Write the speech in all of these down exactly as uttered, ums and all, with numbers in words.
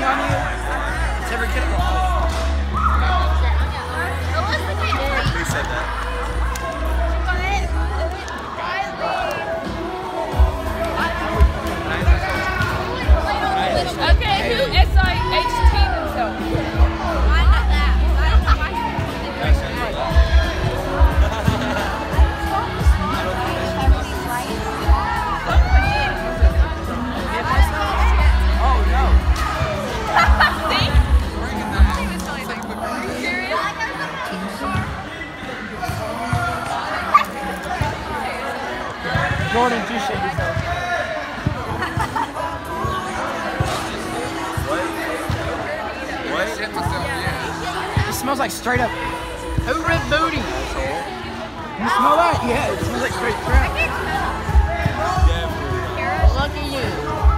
on you? It's every kid. Who said that? Okay, who S I H T themselves? Oh no. Jordan, you shit yourself. It smells like straight up. Who ripped booty? You smell that? Yeah, it smells like straight crap. Look at you.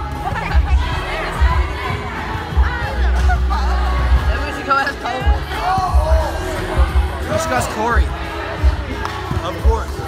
Maybe we should go ask Cole. Let's go ask Corey. Of course.